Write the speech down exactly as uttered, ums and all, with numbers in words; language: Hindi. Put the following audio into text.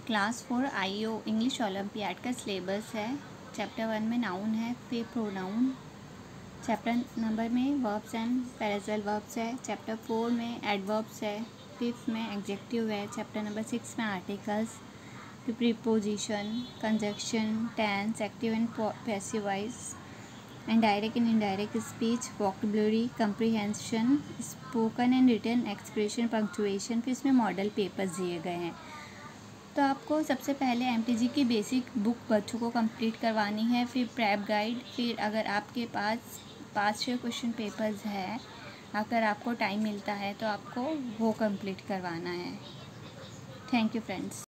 Class four I O English Olympiad का सिलेबस है। चैप्टर वन में नाउन है, फिर प्रोनाउन। चैप्टर नंबर में वर्ब्स एंड पैरेजल वर्ब्स है। चैप्टर फोर में एडवर्ब्स है। फिफ्थ में एग्जेक्टिव है। चैप्टर नंबर सिक्स में आर्टिकल्स, फिर preposition, conjunction, tense, active and passive voice and direct and indirect speech, vocabulary, comprehension, spoken and written expression, punctuation. फिर इसमें मॉडल पेपर्स दिए गए हैं। तो आपको सबसे पहले एमटीजी की बेसिक बुक बच्चों को कंप्लीट करवानी है, फिर प्रेप गाइड, फिर अगर आपके पास पाँच छः क्वेश्चन पेपर्स है, अगर आपको टाइम मिलता है तो आपको वो कंप्लीट करवाना है। Thank you friends.